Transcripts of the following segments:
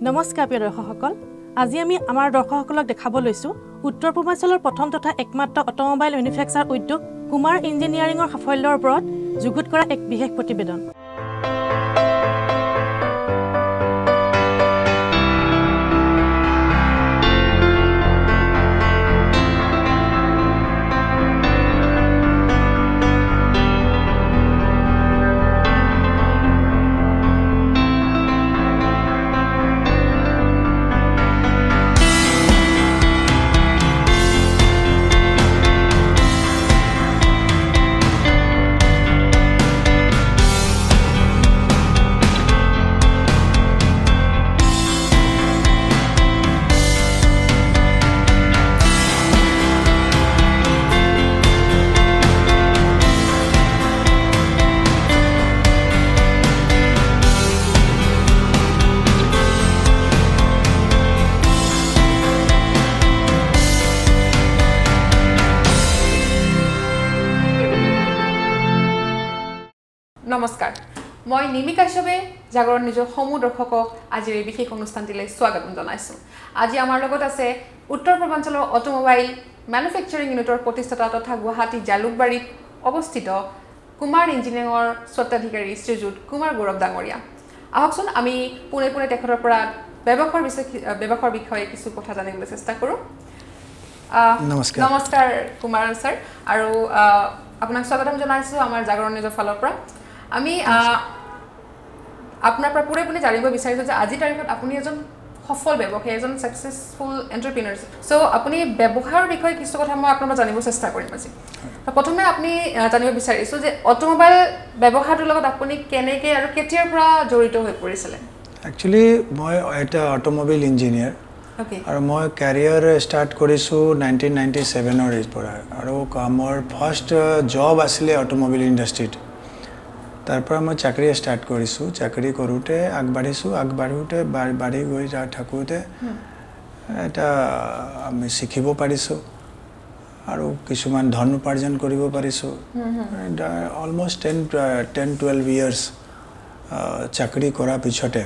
নমস্কাৰ প্ৰিয় দৰ্শকসকল আজি আমি আমাৰ দৰ্শকসকলক দেখাব লৈছো উত্তৰ পূৰ্বাঞ্চলৰ প্ৰথম তথা একমাত্ৰ অটোমোবাইল মেনুফেকচাৰ উদ্যোগ কুমাৰ ইঞ্জিনিয়াৰিংৰ সাফল্যৰ ওপৰত যুগুত কৰা এক বিশেষ প্ৰতিবেদন নমস্কাৰ মই নিমিকা কাশ্যপে জাগৰণ নিজৰ সমূহ দৰ্শকক আজিৰ এই বিশেষ অনুষ্ঠানটিলৈ স্বাগতম জনাইছো আজি আমাৰ লগত আছে উত্তৰ পূৰ্বাঞ্চলৰ অটোমোবাইল মেনুফেকচাৰিং ইউনিটৰ প্ৰতিষ্ঠাতা তথা গুৱাহাটী জালুকবাৰীত অৱস্থিত কুমাৰ ইঞ্জিনিয়াৰিংৰ স্বত্বাধিকাৰী শ্ৰীযুত কুমাৰ গৌৰৱ ডাঙৰীয়া আহকচোন আমি পুনে তেখেতৰ পৰা ব্যৱসায়ৰ বিষয়ে কিছু কথা জানিবলৈ চেষ্টা কৰোঁ নমস্কাৰ কুমাৰ স্যাৰ আৰু আপোনাক স্বাগতম জনাইছো আমাৰ জাগৰণ নিজৰ ফালৰ পৰা আমি আপোনাৰ পৰা পুনে জানিব বিচাৰিছো যে আজি তাৰিখত আপুনি এজন সফল ব্যৱসায়ী এজন সাকসেসফুল এন্টাৰপ্ৰেনাৰ সো আপুনি ব্যৱসায়ৰ বিষয়ে কিছু কথা মই আপোনাৰ পৰা জানিব চেষ্টা কৰিম আজি প্ৰথমে আপুনি জানিব বিচাৰিছো যে অটোমোবাইল ব্যৱসায়ৰ লগত আপুনি কেনেকৈ আৰু কেতিয়াৰ পৰা জড়িত হৈ পৰিছিল একচুয়ালি মই এটা অটোমোবাইল ইঞ্জিনিয়াৰ আৰু মই ক্যাৰিয়াৰ ষ্টাৰ্ট কৰিছো 1997 ৰ পৰা আৰু মোৰ ফাৰ্ষ্ট জব আছিল অটোমোবাইল ইণ্ডাষ্ট্ৰীত তাৰ পৰা মই চাকৰি ষ্টাৰ্ট কৰিছো চাকৰি কৰোতে আগবাঢ়োতে বাঢ়ি গৈ থাকোতে এটা আমি শিকিব পাৰিছো আৰু কিছুমান ধন উপাৰ্জন কৰিব পাৰিছো অলমোষ্ট 10-12 ইয়াৰ্স চাকৰি কৰা পিছতে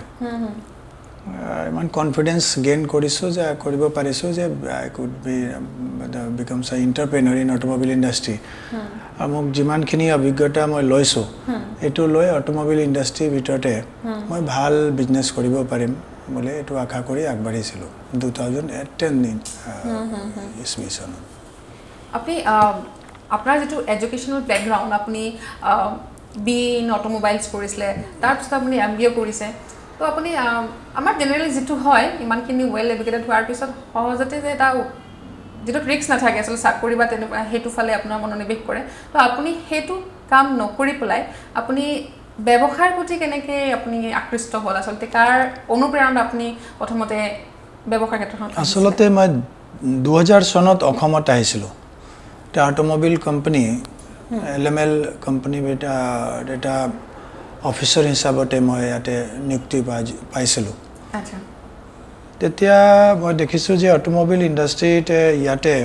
ইমান কনফিডেন্স গেইন কৰিছো যে কৰিব পাৰিছো যে আই কুড বি বিকামছ আ এন্টাৰপ্ৰেনাৰ ইন অটোমোবাইল ইণ্ডাষ্ট্ৰী আৰু মোক যিমানখিনি অভিজ্ঞতা মই লৈছো এটো লৈ অটোমোবাইল ইণ্ডাষ্ট্ৰীৰ ভিতৰতে মই ভাল বিজনেস কৰিব পাৰিম বলে এটো আশা কৰি আগবাঢ়িছিলো 2010 ইসবি চনত আপুনি আপোনাৰ যেটো এডুকেশনাল ব্যাকগ্ৰাউণ্ড আপুনি বি ইন অটোমোবাইলছ কৰিছিলে তাৰ পিছত আপুনি এমবিএ কৰিছে তো আপুনি আমাৰ জেনাৰেলি যেটো হয় ইমানখিনি ওয়েল এডুকেটেড হোৱাৰ পিছত সহজতে যে এটা যেটো ৰিস্ক নাথাকে আসলে চাকৰি বা তেনে হেতু ফালে আপোনাৰ মনোনিৱেশ কৰে তো আপুনি হেতু কাম নকৰি পলাই আপুনি ব্যৱসায়ৰ প্ৰতি কেনেকৈ আপুনি আকৃষ্ট হ'ল আসলে কাৰ অনুপ্ৰেৰণা আপুনি প্ৰথমতে ব্যৱসায় ক্ষেত্ৰত আসলতে মই 2000 চনত অসমত আহিছিলো এটা অটোমোবাইল কোম্পানী এলএমএল কোম্পানী এটা অফিচাৰ হিচাপতে মই ইয়াতে নিযুক্তি পাইছিলো আচ্ছা তেতিয়া মই দেখিছো যে অটোমোবাইল ইণ্ডাষ্ট্ৰীত ইয়াতে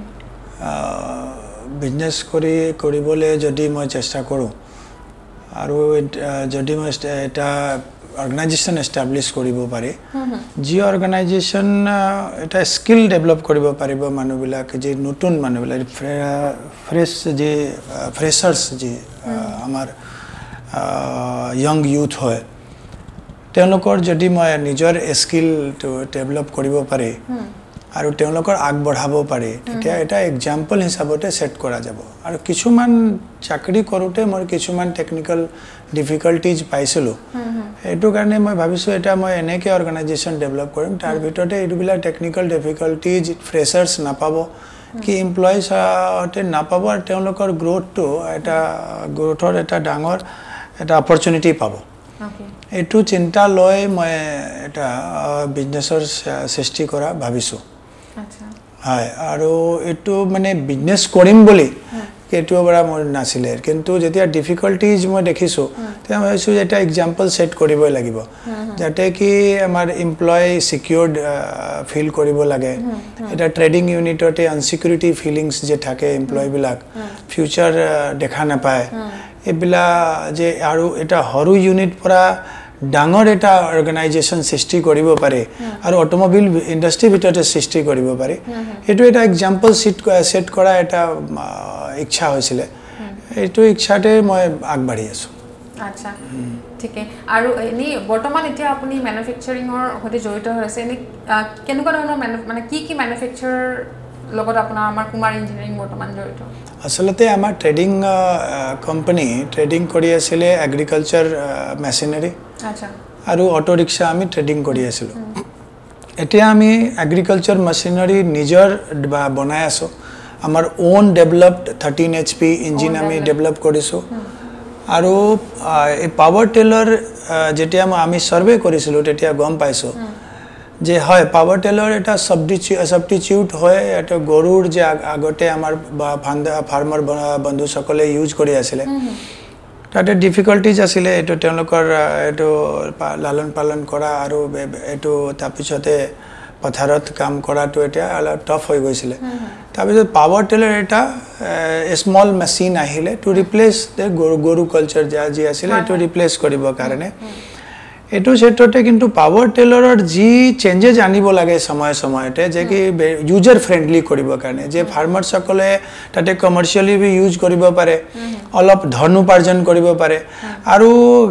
বিজনেস কৰিবলৈ যদি মই চেষ্টা কৰো আৰু যদি মই এটা অৰ্গানাইজেচন এস্টাব্লিশ কৰিব পাৰি যি অৰ্গানাইজেচন এটা স্কিল ডেভেলপ কৰিব পাৰিব মানুহবিলাক যে নতুন মানুহবিলাক ফ্ৰেছাৰ্স যে আমাৰ young youth হয় তেওঁলোকৰ যদি মই নিজৰ স্কিল টু ডেভেলপ কৰিব পাৰি আৰু তেওঁলোকৰ আগবঢ়াব পাৰি তেতিয়া এটা এক্সাম্পল হিচাপতে সেট কৰা যাব আৰু কিছুমান চাকৰি কৰোতে মই কিছুমান টেকনিক্যাল ডিফিকাল্টিজ পাইছিলো এটো কাৰণে মই ভাবিছো এটা মই এনেকে অৰ্গানাইজেচন ডেভেলপ কৰিম তাৰ ভিতৰতে এডুবিলা টেকনিক্যাল ডিফিকাল্টিজ ফ্ৰেছাৰ্স নাপাব কি এমপ্লয়িজ আতে নাপাব আৰু তেওঁলোকৰ গ্ৰোথটো এটা গ্ৰোথৰ এটা ডাঙৰ এটা অপৰচুনিটি পাব এটো চিন্তা লৈ মই এটা বিজনেছৰ সৃষ্টি কৰা ভাবিছো আচ্ছা হয় আৰু এটো মানে বিজনেস কৰিম বুলি কেটো বৰা মোৰ নাছিলে কিন্তু যেতিয়া ডিফিকাল্টিজ মই দেখিছো তেতিয়া মই ভাবিছো এটা এক্সাম্পল সেট কৰিবই লাগিব যাতে কি আমাৰ এমপ্লয় সিকিউৰড ফিল কৰিব লাগে এটা ট্ৰেডিং ইউনিটতে আনসিকিউৰিটি ফিলিংস যে থাকে এমপ্লয় বিলাক ফিউচাৰ দেখা নাপায় এবিলা যে আৰু এটা হৰু ইউনিট পৰা ডাঙৰ এটা অৰ্গেনাইজেশ্যন সৃষ্টি কৰিব পাৰে আৰু অটোমোবাইল ইণ্ডাষ্ট্ৰি ভিতৰতে সৃষ্টি কৰিব পাৰে এইটো এটা এক্সাম্পল সেট কৰা এটা ইচ্ছা হৈছিল এইটো ইচ্ছাতে মই আগবাঢ়ি আছো আচ্ছা ঠিক আছে আৰু এনি বৰ্তমান এতিয়া আপুনি ম্যানুফেকচাৰিংৰ সৈতে জড়িত হৈছে এনি কেনেকুৱা ধৰণৰ মানে কি ম্যানুফেকচাৰ লগত আপোনাৰ আমাৰ কুমাৰ ইঞ্জিনিয়াৰিং বৰ্তমান জড়িত আসলতে আমাৰ ট্ৰেডিং কোম্পানী ট্ৰেডিং কৰি আছিল এগ্ৰিকালচাৰ মেচিনাৰী আচ্ছা আৰু অটো ৰিক্সা আমি ট্ৰেডিং কৰি আছিল এতিয়া আমি এগ্ৰিকালচাৰ মেচিনাৰী নিজৰ বনাই আছো আমাৰ ওন ডেভেলপড 13 HP ইঞ্জিন আমি ডেভেলপ কৰিছো আৰু এই পাৱাৰ টেলাৰ যেতিয়া আমি সাৰ্ভে কৰিছিলো তেতিয়া গম পাইছো যে হয় পাৱাৰ টেলাৰ এটা সাবস্টিটিউট হয় এটা গৰুৰ যে আগতে আমাৰ ফাৰ্মাৰ বন্ধু সকলে ইউজ কৰি আছিল তাতে ডিফিকাল্টিজ আছিল এটো তেওঁলোকৰ এটো লালন পালন কৰা আৰু এটো তাৰপিছতে পথাৰত কাম কৰাটো এটা অলপ টাফ হৈ গৈছিল তাৰপিছত পাৱাৰ টেলাৰ এটা স্মল মেচিন আহিলে টু ৰিপ্লেস দ্য গৰু কালচাৰ যি আছিল এটো ৰিপ্লেস কৰিব কাৰণে এটো ক্ষেত্ৰতে কিন্তু পাৱাৰ টেলাৰৰ যি চেঞ্জেস আনিব লাগে সময়তে যে কি ইউজাৰ ফ্ৰেন্ডলি কৰিব কাৰণে যে ফাৰ্মাৰ সকলে তাতে কমাৰ্শিয়ালি বি ইউজ কৰিব পাৰে অলপ ধন উপাৰ্জন কৰিব পাৰে আৰু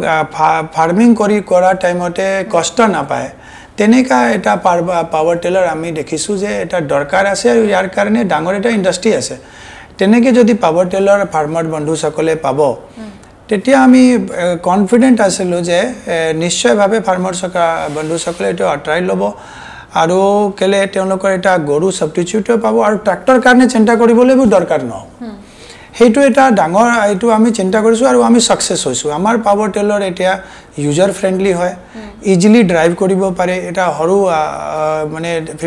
ফাৰ্মিং কৰা টাইমতে কষ্ট নাপায় তেনেকা এটা পাৱাৰ টেলাৰ আমি দেখিছো যে এটা দৰকাৰ আছে আৰু ইয়াৰ কাৰণে ডাঙৰ এটা ইণ্ডাষ্ট্ৰি আছে তেনেকে যদি পাৱাৰ টেলাৰ ফাৰ্মাৰ বন্ধু সকলে পাব তেতিয়া আমি কনফিডেন্ট আছিলো যে নিশ্চয়ভাৱে ফাৰ্মাৰ বন্ধু সকলে এটো আট্ৰাই লব আৰু কেলে তেওঁলোকৰ এটা গৰু সাবস্টিটিউট পাব আৰু ট্ৰাক্টৰ কাৰণে চিন্তা কৰিবলৈ দৰকাৰ নহয় হেতু এটা ডাঙৰ এটো আমি চিন্তা কৰিছো আৰু আমি সাকসেস হৈছো আমাৰ পাৱাৰ টেলাৰ এতিয়া ইউজাৰ ফ্ৰেন্ডলি হয় ইজিলি ড্ৰাইভ কৰিব পাৰে এটা হৰু মানে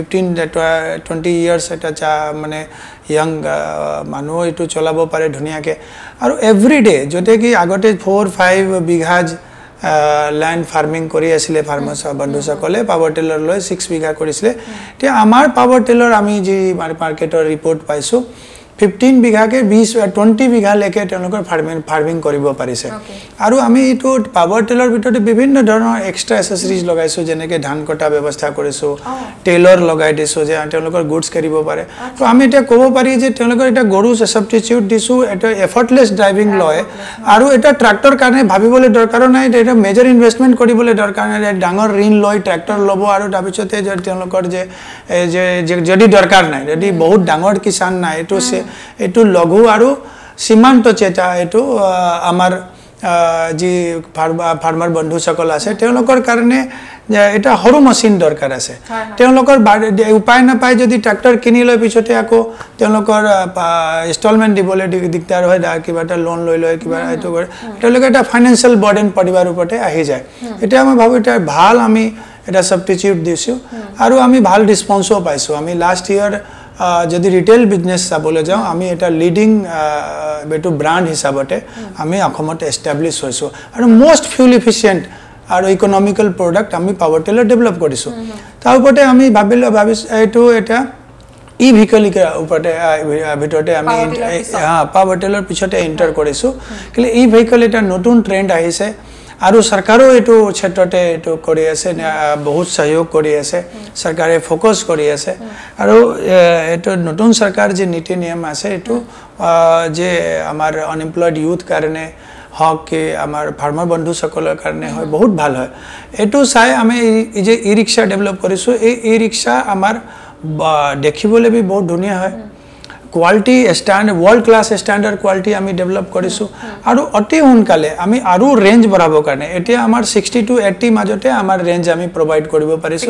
15-20 ইয়াৰ্স এটা মানে ইয়াং মানুহ এটো চলাব পাৰে ধুনিয়াকে আৰু এভৰিডে যতে কি আগতে 4-5 বিঘাজ ল্যান্ড ফাৰ্মিং কৰি আছিল ফাৰ্মাৰ বন্ধু সকলে পাৱাৰ টেলাৰ লৈ 6 বিঘা কৰিছিল তে আমাৰ পাৱাৰ টেলাৰ আমি যি মাৰ্কেটৰ ৰিপৰ্ট পাইছো 15 বিঘা के 20 বিঘা লেকে তেওঁলোকৰ ফাৰ্মিং কৰিব পাৰিছে আৰু আমি এটো পাৱাৰ টেলাৰ ভিতৰতে বিভিন্ন ধৰণৰ এক্সট্ৰা এসেসৰিজ লগাইছো যেনেকে ধান কটা ব্যৱস্থা কৰিছো টেলাৰ লগাই দিছো যে তেওঁলোকৰ গুডছ কৰিব পাৰে তো আমি এটা ক'ব পাৰি যে তেওঁলোকৰ এটা গৰু সাবস্টিটিউট দিছো এটা এফৰ্টলেস ড্ৰাইভিং লয় আৰু এটা ট্ৰাক্টৰ কাৰণে ভাবিবলৈ দৰকাৰ নাই এটা মেজৰ ইনভেষ্টমেন্ট কৰিবলৈ দৰকাৰ নাই ডাঙৰ ঋণ লৈ ট্ৰাক্টৰ লব আৰু তাৰপিছতে তেওঁলোকৰ যে যদি দৰকাৰ নাই যদি বহুত ডাঙৰ কিसान নাই এটো এটো লঘু আৰু সীমান্ত চেতা এটো আমাৰ যি ফাৰ্মাৰ বন্ধু সকল আছে তেওঁলোকৰ কাৰণে এটা হৰু মেচিন দৰকাৰ আছে তেওঁলোকৰ উপায় নাপায় যদি ট্ৰাক্টৰ কিনি লৈ পিছতে আকৌ তেওঁলোকৰ ইনষ্টলমেন্ট দিবলৈ দিগদাৰ হয় কিবা এটা লোন লৈ কিবা এটো কৰে তেওঁলোকৰ এটা ফাইনান্সিয়াল বাৰ্ডেন পৰিবাৰৰ ওপৰতে আহি যায় এটা মই ভাবো এটা ভাল আমি এটা সাবস্টিটিউট দিছো আৰু আমি ভাল ৰেসপন্সও পাইছো আমি লাষ্ট ইয়াৰ যদি ৰিটেল বিজনেস চাবলৈ যাও আমি এটা লিডিং বেটো ব্ৰান্ড হিচাপতে আমি অসমত এস্টাব্লিশ হৈছো আৰু মোস্ট ফিউল এফিশিয়েন্ট আৰু ইকোনমিক্যাল প্ৰডাক্ট আমি পাৱাৰ টেলাৰ ডেভেলপ কৰিছো তাৰ ওপৰতে আমি ভাবিছো এটো এটা ই ভেহিকল ওপৰতে ভিতৰতে আমি পাৱাৰ টেলাৰ পিছতে এন্টাৰ কৰিছো কিন্তু ই ভেহিকল এটা নতুন ট্ৰেন্ড আহিছে আৰু চৰকাৰো এটো ক্ষেত্ৰতে এটো কৰি আছে বহুত সহযোগ কৰি আছে চৰকাৰে ফোকাস কৰি আছে আৰু এটো নতুন চৰকাৰ যে নীতি নিয়ম আছে এটো যে আমাৰ আনএমপ্লয়েড ইউথ কাৰণে হক কে আমাৰ ফাৰ্মাৰ বন্ধু সকলৰ কাৰণে হয় বহুত ভাল হয় এটো চাই আমি যে ই ৰিক্সা ডেভেলপ কৰিছো এই ই ৰিক্সা আমাৰ দেখিবলৈ বি বহুত ধুনিয়া হয় quality standard world class standard quality আমি ডেভেলপ কৰিছো আৰু অতি হুনকালে আমি আৰু ৰেঞ্জ বঢ়াবৰ কাৰণে এতিয়া আমাৰ 60 to 80 মাজতে আমাৰ ৰেঞ্জ আমি প্ৰভাইড কৰিব পাৰিছো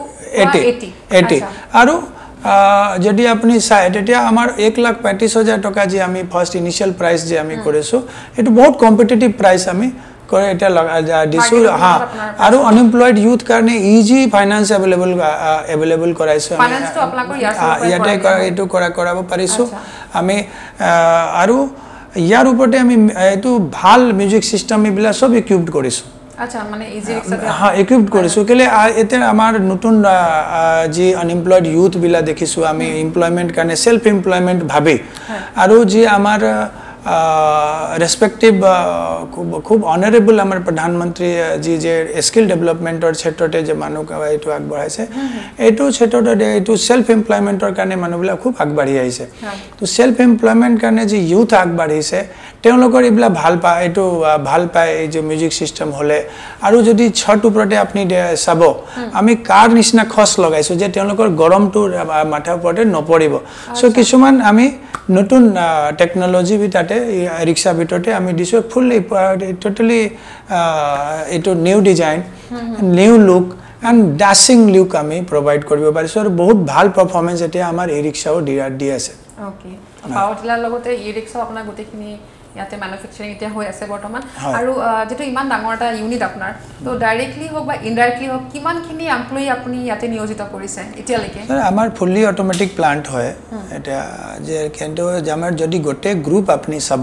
80 আৰু যদি আপুনি চাই তেতিয়া আমাৰ 1,35,000 টকা যে আমি ফাৰ্স্ট ইনিশিয়াল প্ৰাইস যে আমি কৰিছো এটো বহুত কম্পিটিটিভ প্ৰাইস আমি কৰে এটা দিছো আৰু আনএমপ্লয়েড ইউথ কাৰণে ইজি ফাইনান্স अवेलेबल কৰাইছো ফাইনান্স তো আপোনাক ইয়াতে এটো কৰাব পাৰিছো আমি আৰু ইয়াৰ ওপৰতে আমি এটো ভাল মিউজিক সিস্টেম ইবিলা সব ইকুইপড কৰিছো আচ্ছা মানে ইজি ৰিক্সাতে ইকুইপড কৰিছো কেলে এতে আমাৰ নতুন যি আনএমপ্লয়েড ইউথ বিলা দেখিছো আমি এমপ্লয়মেন্ট কাৰণে সেলফ এমপ্লয়মেন্ট ভাবে আৰু যি আমাৰ ৰেসপেক্টিভ খুব অনাৰেবল আমাৰ প্ৰধানমন্ত্ৰী জি যে স্কিল ডেভেলপমেন্টৰ ক্ষেত্ৰতে যে মানুহ এইটো আগবঢ়াইছে এইটো ক্ষেত্ৰতে এইটো সেলফ এমপ্লয়মেন্টৰ কাৰণে মানুহবিলাক খুব আগবাঢ়ি আহিছে তো সেলফ এমপ্লয়মেন্ট কাৰণে যে ইউথ আগবাঢ়িছে তেওঁলোকৰ ইবলা ভাল পায় এই যে মিউজিক সিস্টেম হলে আৰু যদি ছট ওপৰতে আপুনি চাব আমি কাৰ নিচিনা খস লগাইছো যে তেওঁলোকৰ গৰমটো মাথাৰ ওপৰতে নপৰিব সো কিছুমান আমি নতুন টেকনলজি বিটাতে ৰিক্সা ভিতৰতে আমি দিছো ফুললি টোটালি এটো new design new look and dashing look আমি provide কৰিব পাৰিছো আৰু বহুত ভাল পাৰফৰম্যান্স এতিয়া আমাৰ ই ৰিক্সাও দি আছে ওকে পাৱাৰ টিলাৰ লগতে ই ৰিক্সা আপোনাৰ গোটেইখিনি ইয়াতে ম্যানুফ্যাকচাৰিং এতিয়া হৈ আছে বৰ্তমান আৰু যেটো ইমান ডাঙৰ এটা ইউনিট আপোনাৰ তো ডাইৰেক্টলি হোক বা ইনডাইৰেক্টলি হোক কিমানখিনি এমপ্লয়ি আপুনি ইয়াতে নিয়োজিত কৰিছে এতিয়ালৈকে স্যাৰ আমাৰ ফুললি অটোমেটিক প্লান্ট হয় এটা যে কিন্তু আমাৰ যদি গোটে গ্ৰুপ আপুনি চাব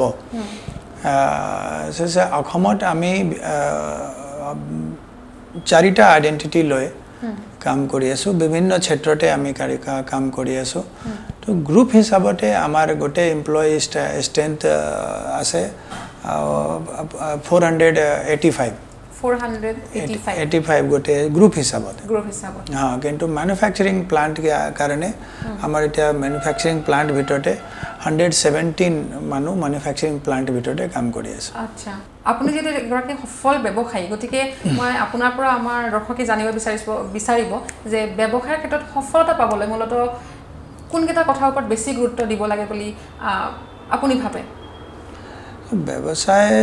অসমত আমি চাৰিটা আইডেন্টিটি লৈ কাম কৰি আছো বিভিন্ন ক্ষেত্ৰতে আমি কাম কৰি আছো তো গ্ৰুপ হিচাপতে আমাৰ গোটে এমপ্লয়ি স্ট্ৰেন্থ আছে 485 গোটে গ্ৰুপ হিচাপত হ্যাঁ কিন্তু ম্যানুফ্যাকচারিং প্লান্ট কাৰণে আমাৰ এতিয়া ম্যানুফ্যাকচারিং প্লান্ট ভিতৰতে 117 মানুহ ম্যানুফ্যাকচারিং প্লান্ট ভিতৰতে কাম কৰি আছে আচ্ছা আপুনি যেটো এগৰাকী সফল ব্যৱসায়ী গতিকে মই আপোনাৰ পৰা আমাৰ দৰ্শকে জানিব বিচাৰিব যে ব্যৱসায়ৰ ক্ষেত্ৰত সফলতা পাবলৈ মূলত কোনকেইটা কথাৰ ওপৰত বেছি গুৰুত্ব দিব লাগে বুলি আপুনি ভাবে ব্যৱসায়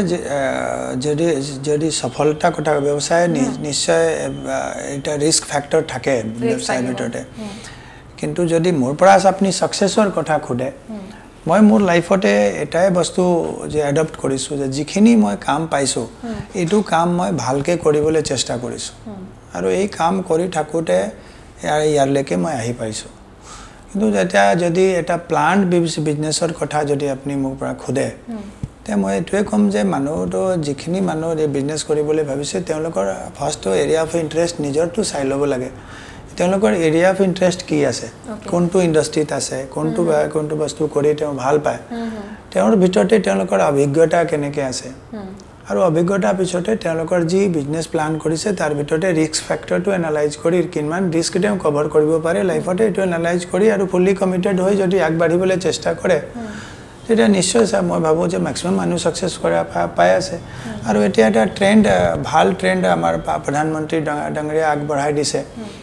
যদি সফলতা কথা ব্যৱসায় নিশ্চয় এটা ৰিস্ক ফ্যাক্টৰ থাকে ব্যৱসায়ৰ ভিতৰতে কিন্তু যদি মোৰ পৰা আপুনি সাকসেছৰ কথা খুদে মই মোৰ লাইফতে এটাই বস্তু যে এডপ্ট কৰিছো যে যিখিনি মই কাম পাইছো এটো কাম মই ভালকে কৰিবলৈ চেষ্টা কৰিছো আৰু এই কাম কৰি থাকোতে ইয়াৰলৈকে মই আহি পাইছো কিন্তু যেতিয়া যদি এটা প্লান্ট বিজনেছৰ কথা যদি আপুনি মোৰ পৰা খুদে তে মই এটোৱে কম যে মানুহটো যিখিনি মানুহ এই বিজনেছ কৰিবলৈ ভাবিছে তেওঁলোকৰ ফাৰ্স্ট এৰিয়া অফ ইন্টাৰেষ্ট নিজৰটো চাই ল'ব লাগে তেওঁলোকৰ এৰিয়া অফ ইন্টাৰেষ্ট কি আছে কোনটো ইন্ডাষ্ট্ৰিত আছে কোনটো বস্তু কৰি তেওঁ ভাল পায় তেওঁৰ ভিতৰতে তেওঁলোকৰ অভিজ্ঞতা কেনেকৈ আছে আৰু অভিজ্ঞতা পিছতে তেওঁলোকৰ যি বিজনেছ প্লান কৰিছে তাৰ ভিতৰতে ৰিস্ক ফ্যাক্টৰটো এনালাইজ কৰি কিমান ৰিস্ক তেওঁ কভাৰ কৰিব পাৰে লাইফতে এটো এনালাইজ কৰি আৰু ফুললি কমিটেড হৈ যদি আগবাঢ়িবলৈ চেষ্টা কৰে তেতিয়া নিশ্চয় মই ভাবো যে ম্যাক্সিমাম মানুহ সাকসেস কৰা পাই আছে আৰু এতিয়া এটা ট্ৰেন্ড ভাল ট্ৰেন্ড আমাৰ প্ৰধানমন্ত্ৰী ডাঙৰীয়া আগবঢ়াই দিছে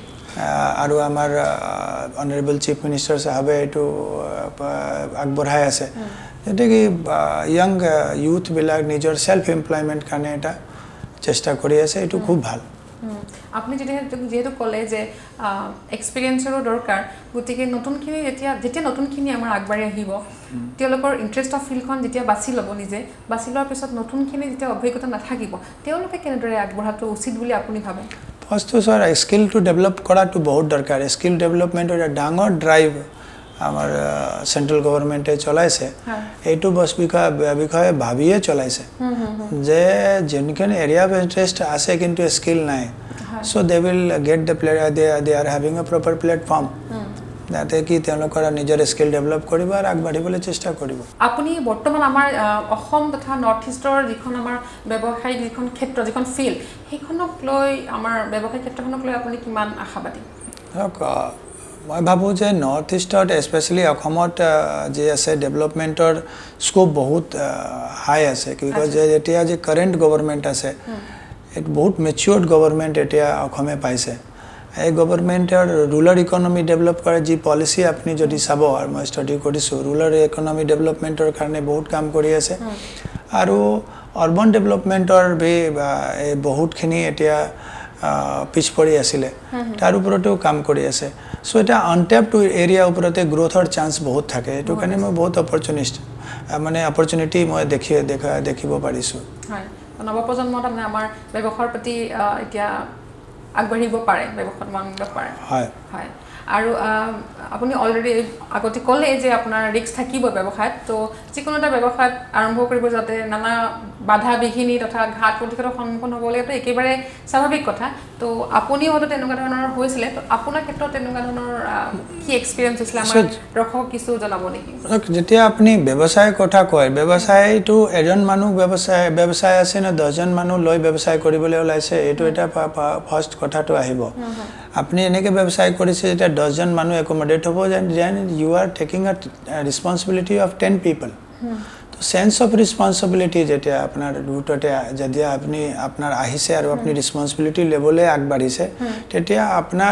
আৰু আমাৰ অনাৰেবল চিফ মিনিষ্টাৰ সাহেবে এটো আগবঢ়াই আছে যেতে কি ইয়াং ইউথ বিলাক নিজৰ সেলফ এমপ্লয়মেন্ট কাৰণে এটা চেষ্টা কৰি আছে এটো খুব ভাল আপনি যেহেতু কলে যে এক্সপিৰিয়েন্সৰো দৰকাৰ গতিকে নতুনখিনি যেতিয়া নতুনখিনি আমাৰ আগবাঢ়ি আহিব তেওঁলোকৰ ইন্টাৰেষ্ট অফ ফিল্ডখন যেতিয়া বাছি ল'ব নিজে বাছি লোৱাৰ পিছত নতুনখিনি যেতিয়া অভিজ্ঞতা নাথাকিব তেওঁলোকে কেনেদৰে আগবঢ়াটো উচিত বুলি আপুনি ভাবে first sir skill to develop কৰাটো বহুত দৰকাৰ স্কিল ডেভেলপমেন্টৰ এটা ডাঙৰ ড্ৰাইভ আমাৰ সেন্ট্রাল গভর্নমেন্টে চলাইছে এইটো বস বিষয়ে ভাবিয়ে চলাইছে যে যেনখন এরিয়া অফ ইন্টারেস্ট আছে কিন্তু স্কিল নাই so they will get the they are having a proper platform যাতে কি তেওঁলোকৰ নিজৰ স্কিল ডেভেলপ কৰিব আৰু আগবাঢ়িবলৈ চেষ্টা কৰিব আপুনি বৰ্তমান আমাৰ অসম তথা নৰ্থ ইষ্টৰ যিখন আমাৰ ব্যৱসায়িক যিখন ক্ষেত্ৰ যিখন ফিল্ড সেইখনক লৈ আমাৰ ব্যৱসায়িক ক্ষেত্ৰখনক লৈ আপুনি কিমান আশাবাদী মই ভাবো যে নৰ্থ ইষ্টত স্পেশালি অসমত যে আছে ডেভেলপমেন্টৰ স্কোপ বহুত হাই আছে কিউকি যে এতিয়া যে কারেন্ট গভর্নমেন্ট আছে এক বহুত ম্যাচিউরড গভর্নমেন্ট এতিয়া অসমে পাইছে এই গভর্নমেন্টৰ রুরাল ইকোনমি ডেভেলপ কৰে যি পলিসি আপনি যদি চাব আৰু মই ষ্টাডি কৰিছো রুরাল ইকোনমি ডেভেলপমেন্টৰ কাৰণে বহুত কাম কৰি আছে আৰু আরবান ডেভেলপমেন্টৰ বহুতখিনি এতিয়া পিছ পৰি আছিলে তাৰ ওপৰতেও কাম কৰি আছে সো এটা আনটেপড এৰিয়া ওপৰতে গ্ৰোথৰ চান্স বহুত থাকে এটো কাৰণে মই বহুত অপৰচুনিটি মই দেখিব পাৰিছো হয় নৱপ্ৰজন্মত আমাৰ ব্যৱসায়ৰ প্ৰতি এতিয়া আগবাঢ়িব পাৰে ব্যৱসায়ত মন দিব পাৰে হয় হয় আৰু আপুনি অলৰেডি আগতে ক'লে যে আপোনাৰ ৰিস্ক থাকিব ব্যৱসায়ত তো যিকোনো এটা ব্যৱসায়ত আৰম্ভ কৰিব যাতে নানা বাধা বিঘিনি তথা ঘাট প্ৰতিঘাতৰ সন্মুখীন হ'ব লাগে তো একেবাৰে স্বাভাৱিক কথা তো আপুনিও হয়তো তেনেকুৱা ধৰণৰ হৈছিলে তো আপোনাৰ ক্ষেত্ৰত তেনেকুৱা ধৰণৰ কি এক্সপিৰিয়েঞ্চ হৈছিলে আমাৰ দৰ্শক কিছু জনাব নেকি যেতিয়া আপুনি ব্যৱসায়ৰ কথা কয় ব্যৱসায়টো এজন মানুহ ব্যৱসায় আছে না 10জন মানুহ লৈ ব্যৱসায় কৰিবলৈ ওলাইছে এইটো এটা ফাৰ্ষ্ট কথাটো আহিব আপুনি এনেকৈ ব্যৱসায় কৰিছে যেতিয়া 10জন মানুহ একমোডেট হ'ব then you are taking a responsibility of 10 people তো সেন্স অফ ৰেসপন্সিবিলিটি যেতিয়া আপোনাৰ দুটতে যদি আপুনি আপোনাৰ আহিছে আৰু আপুনি ৰেসপন্সিবিলিটি লেভেলে আগবাঢ়িছে তেতিয়া আপোনাৰ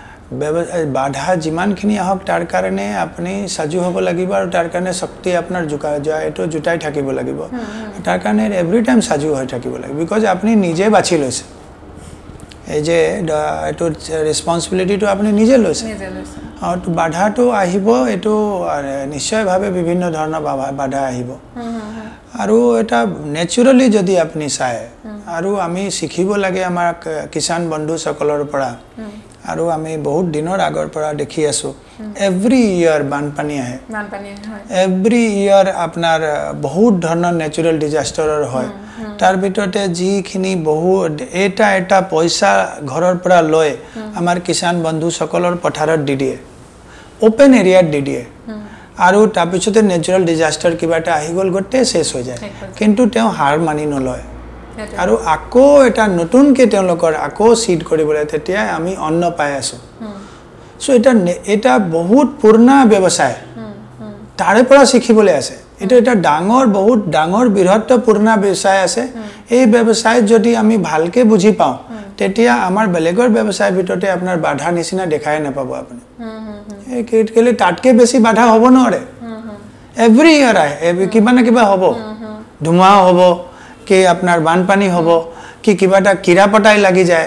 বাধা যিমানখিনি আহক তাৰ কাৰণে আপুনি সাজু হ'ব লাগিব আৰু তাৰ কাৰণে শক্তি আপোনাৰ এইটো জুটাই থাকিব লাগিব তাৰ কাৰণে এভৰি টাইম সাজু হৈ থাকিব লাগিব বিকজ আপুনি নিজে বাছি লৈছে এই যে এইটো ৰেসপন্সিবিলিটিটো আপুনি নিজে লৈছে আৰু বাধাটো আহিব এইটো নিশ্চয়ভাৱে বিভিন্ন ধৰণৰ বাধা আহিব আৰু এটা নেচাৰেলি যদি আপুনি চায় আৰু আমি শিকিব লাগে আমাৰ কিষাণ বন্ধুসকলৰ পৰা আৰু আমি বহুত দিনৰ আগৰ পৰা দেখি আছো এভৰি ইয়াৰ বানপানী আহে এভৰি ইয়াৰ আপোনাৰ বহুত ধৰণৰ নেচাৰেল ডিজাস্টাৰৰ হয় তাৰ ভিতৰতে যিখিনি বহুত এটা পইচা ঘৰৰ পৰা লৈ আমাৰ কিষাণ বন্ধুসকলৰ পথাৰত দি দিয়ে ওপেন এৰিয়াত দি দিয়ে আৰু তাৰ পিছতে নেচাৰেল ডিজাস্টাৰ কিবা এটা আহি গ'ল গোটেই শেষ হৈ যায় কিন্তু তেওঁ হাৰ মানি নলয় আৰু আকৌ এটা নতুনকৈ তেওঁলোকৰ আকৌ সিড কৰিবলৈ তেতিয়া আমি অন্ন পাই আছো সো এটা বহুত পুৰণা ব্যৱসায় তাৰে পৰা শিকিবলৈ আছে এটা ডাঙৰ বহুত ডাঙৰ বৃহৎ পুৰণা ব্যৱসায় আছে এই ব্যৱসায় যদি আমি ভালকে বুজি পাওঁ তেতিয়া আমাৰ বেলেগৰ ব্যৱসায়ৰ ভিতৰতে আপোনাৰ বাধা নিচিনা দেখাই নাপাব আপুনি কেলে তাতকে বেছি বাধা হ'ব নোৱাৰে এভৰি ইয়াৰ আহে কিবা না কিবা হ'ব ধুমুহা হ'ব কি আপোনাৰ বানপানী হ'ব কি কিবা এটা কিৰা পটাই লাগি যায়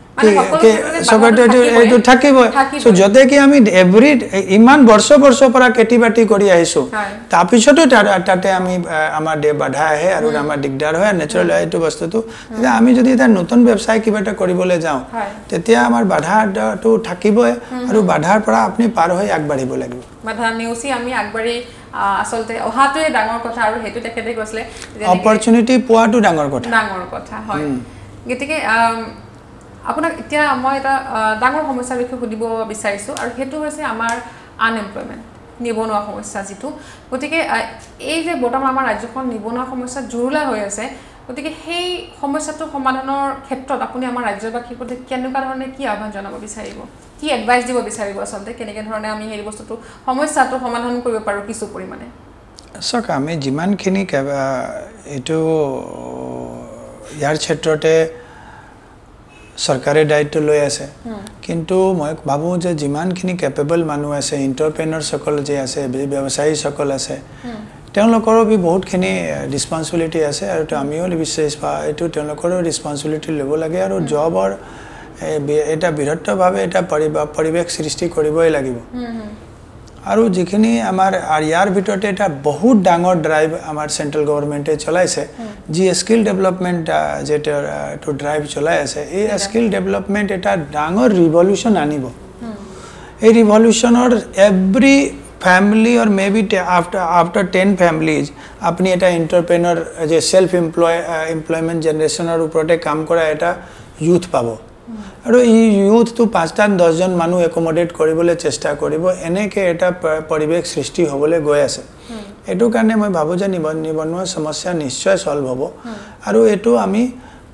এইটো থাকিবই সো যতে কি আমি এভৰি ইমান বৰ্ষ পৰা খেতি বাতি কৰি আহিছো তাৰপিছতো তাতে আমি আমাৰ বাধা আহে আৰু আমাৰ দিগদাৰ হয় নেচাৰেল এইটো বস্তুটো আমি যদি এটা নতুন ব্যৱসায় কিবা এটা কৰিবলৈ যাওঁ তেতিয়া আমাৰ বাধাটো থাকিবই আৰু বাধাৰ পৰা আপুনি পাৰ হৈ আগবাঢ়িব লাগিব বাধা নেওচি আমি আগবাঢ়ি আসলতে অহাটোৱে ডাঙৰ কথা আৰু হেতু তেখেতে কৈছিলে অপৰচুনিটি পোৱাটো ডাঙৰ কথা হয় গতিকে আপোনাক এতিয়া মই এটা ডাঙৰ সমস্যাৰ বিষয়ে সুধিব বিচাৰিছোঁ আৰু সেইটো হৈছে আমাৰ আনএমপ্লয়মেণ্ট নিবনুৱা সমস্যা যিটো গতিকে এই যে বৰ্তমান আমাৰ ৰাজ্যখন নিবনুৱা সমস্যা জুৰুলা হৈ আছে গতিকে সেই সমস্যাটো সমাধানৰ ক্ষেত্ৰত আপুনি আমাৰ ৰাজ্যবাসীৰ প্ৰতি কেনেকুৱা ধৰণে কি আহ্বান জনাব বিচাৰিব কি এডভাইচ দিব বিচাৰিব আচলতে কেনেকৈ ধৰণে আমি সেই বস্তুটো সমস্যাটো সমাধান কৰিব পাৰোঁ কিছু পৰিমাণে চাওক আমি যিমানখিনি এইটো ইয়াৰ ক্ষেত্ৰতে চৰকাৰে দায়িত্ব লৈ আছে কিন্তু মই ভাবোঁ যে যিমানখিনি কেপেবল মানুহ আছে এণ্টাৰপ্ৰেনাৰসকল যে আছে ব্যৱসায়ীসকল আছে তেওঁলোকৰো বহুতখিনি ৰেসপন্সিবিলিটি আছে আৰু আমিও বিশ্বাস পাওঁ এইটো তেওঁলোকৰো ৰেসপন্সিবিলিটি ল'ব লাগে আৰু জবৰ এটা বৃহত্তভাৱে এটা পৰিৱেশ সৃষ্টি কৰিবই লাগিব আৰু যিখিনি আমাৰ ইয়াৰ ভিতৰতে এটা বহুত ডাঙৰ ড্ৰাইভ আমাৰ চেণ্ট্ৰেল গভৰ্ণমেণ্টে চলাইছে যি স্কিল ডেভেলপমেণ্ট যেটা টু ড্ৰাইভ চলাই আছে এই স্কিল ডেভেলপমেণ্ট এটা ডাঙৰ ৰিভলিউশ্যন আনিব এই ৰিভলিউশ্যনৰ every family or maybe after 10 families আপনি এটা এন্টারপ্রেনার যে সেলফ এমপ্লয়মেন্ট জেনারেশনের উপরে কাম করা এটা ইউথ পাব আৰু এই ইউথ তো 5-10 জন মানুহ একমোডেট কৰিবলৈ চেষ্টা কৰিব এনেকে এটা পৰিৱেশ সৃষ্টি হ'বলৈ গৈ আছে এটো কাৰণে মই ভাবো যে নিবনুৱা সমস্যা নিশ্চয় সলভ হ'ব আৰু এটো আমি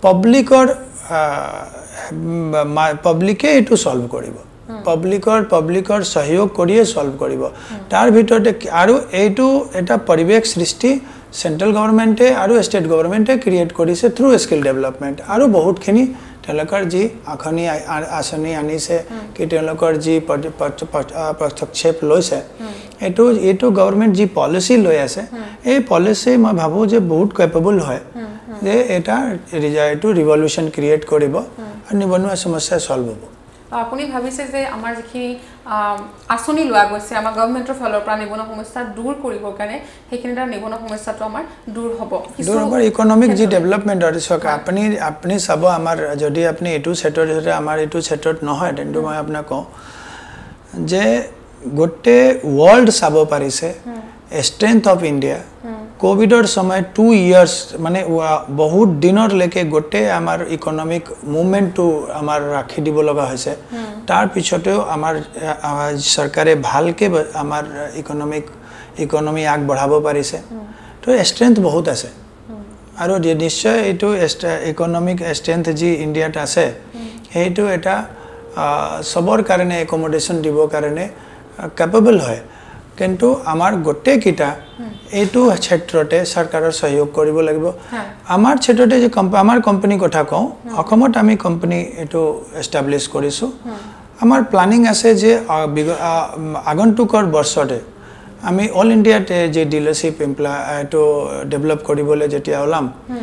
পাব্লিকে এটো সলভ কৰিব পাব্লিকৰ সহযোগ কৰিয়ে সলভ কৰিব তাৰ ভিতৰতে আৰু এইটো এটা পৰিৱেশ সৃষ্টি সেন্ট্ৰেল গভৰ্ণমেণ্টে আৰু ষ্টেট গভৰ্ণমেণ্টে ক্ৰিয়েট কৰিছে থ্ৰু স্কিল ডেভেলপমেণ্ট আৰু বহুতখিনি তেওঁলোকৰ যি আঁচনি আনিছে কি তেওঁলোকৰ যি পদক্ষেপ লৈছে এইটো গভৰ্ণমেণ্ট যি পলিচি লৈ আছে এই পলিচি মই ভাবোঁ যে বহুত কেপেবল হয় যে এটা ৰিভলিউশ্যন ক্ৰিয়েট কৰিব আৰু নিবনুৱা সমস্যা সলভ হ'ব আপুনি ভাবিছে যে আমাৰ যিখিনি আঁচনি লোৱা গৈছে আমাৰ গভৰ্ণমেণ্টৰ ফালৰ পৰা নিবনুৱা সমস্যা দূৰ কৰিবৰ কাৰণে সেইখিনি দ্বাৰা নিবনুৱা সমস্যাটো আমাৰ দূৰ হ'ব ইকনমিক যি ডেভেলপমেণ্ট আপুনি চাব আমাৰ যদি আপুনি এইটো ছেক্টৰ আমাৰ এইটো ছেক্টৰত নহয় তেন্তে মই আপোনাক কওঁ যে গোটেই ৱৰ্ল্ড চাব পাৰিছে ষ্ট্ৰেংথ অফ ইণ্ডিয়া কোভিডৰ সময় 2 ইয়াৰ্ছ মানে বহুত দিনলৈকে গোটেই আমাৰ ইকনমিক মুভমেণ্টটো আমাৰ ৰাখি দিব লগা হৈছে তাৰ পিছতেও আমাৰ চৰকাৰে ভালকে আমাৰ ইকনমি আগবঢ়াব পাৰিছে তো ষ্ট্ৰেংথ বহুত আছে আৰু নিশ্চয় এইটো ইকনমিক ষ্ট্ৰেংথ যি ইণ্ডিয়াত আছে সেইটো এটা সবৰ কাৰণে একমোডেশ্যন দিবৰ কাৰণে কেপেবল হয় কিন্তু আমাৰ গোটেইকেইটা এইটো ক্ষেত্ৰতে চৰকাৰৰ সহযোগ কৰিব লাগিব আমাৰ ক্ষেত্ৰতে যে আমাৰ কোম্পানী কথা কওঁ অসমত আমি কোম্পানী এইটো এষ্টাব্লিছ কৰিছোঁ আমাৰ প্লানিং আছে যে আগন্তুকৰ বছৰতে আমি অল ইণ্ডিয়াতে যে ডিলাৰশ্বিপ এইটো ডেভেলপ কৰিবলৈ যেতিয়া ওলাম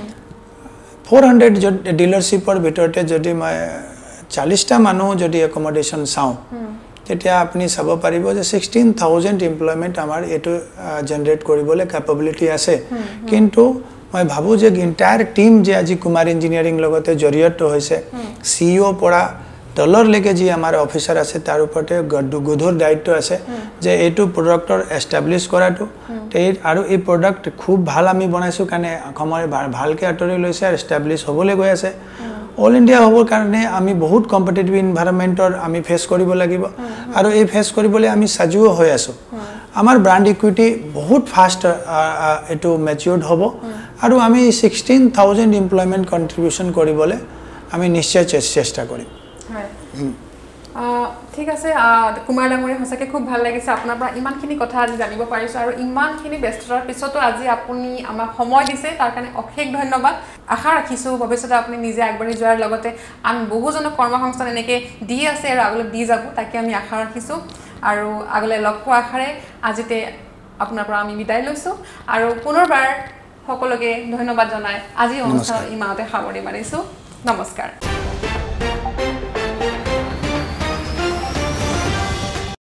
400 ডিলাৰশ্বিপৰ ভিতৰতে যদি মই 40টা মানুহ যদি একমোডেশ্যন চাওঁ তেতিয়া আপুনি চাব পাৰিব যে 16,000 এমপ্লয়মেণ্ট আমাৰ এইটো জেনাৰেট কৰিবলৈ কেপাবিলিটি আছে কিন্তু মই ভাবোঁ যে ইণ্টায়াৰ টিম যে আজি কুমাৰ ইঞ্জিনিয়াৰিং লগতে জড়িত হৈছে CEO পৰা তলৰলৈকে যি আমাৰ অফিচাৰ আছে তাৰ ওপৰতে গধুৰ দায়িত্ব আছে যে এইটো প্ৰডাক্টৰ এষ্টাব্লিছ কৰাটো আৰু এই প্ৰডাক্ট খুব ভাল আমি বনাইছোঁ কাৰণে অসমৰ ভালকৈ আঁতৰি লৈছে আৰু এষ্টাব্লিছ হ'বলৈ গৈ আছে অল ইণ্ডিয়া হ'বৰ কাৰণে আমি বহুত কম্পিটিটিভ ইনভাইৰনমেণ্টৰ আমি ফেচ কৰিব লাগিব আৰু এই ফেচ কৰিবলৈ আমি সাজুও হৈ আছোঁ আমাৰ ব্ৰাণ্ড ইকুইটি বহুত ফাষ্ট এইটো মেচিউৰ্ড হ'ব আৰু আমি 16,000 এমপ্লয়মেণ্ট কণ্ট্ৰিবিউশ্যন কৰিবলৈ আমি নিশ্চয় চেষ্টা কৰিম ঠিক আছে কুমাৰ ডাঙৰীয়া সঁচাকৈ খুব ভাল লাগিছে আপোনাৰ পৰা ইমানখিনি কথা আজি জানিব পাৰিছোঁ আৰু ইমানখিনি ব্যস্ততাৰ পিছতো আজি আপুনি আমাক সময় দিছে তাৰ কাৰণে অশেষ ধন্যবাদ আশা ৰাখিছোঁ ভৱিষ্যতে আপুনি নিজে আগবাঢ়ি যোৱাৰ লগতে আন বহুজনক কৰ্মসংস্থান এনেকৈ দি আছে আৰু আগলৈ দি যাব তাকে আমি আশা ৰাখিছোঁ আৰু আগলৈ লগ পোৱা আশাৰে আজিতে আপোনাৰ পৰা আমি বিদায় লৈছোঁ আৰু পুনৰবাৰ সকলোকে ধন্যবাদ জনাই আজি অনুষ্ঠানৰ ইমানতে সামৰণি মাৰিছোঁ নমস্কাৰ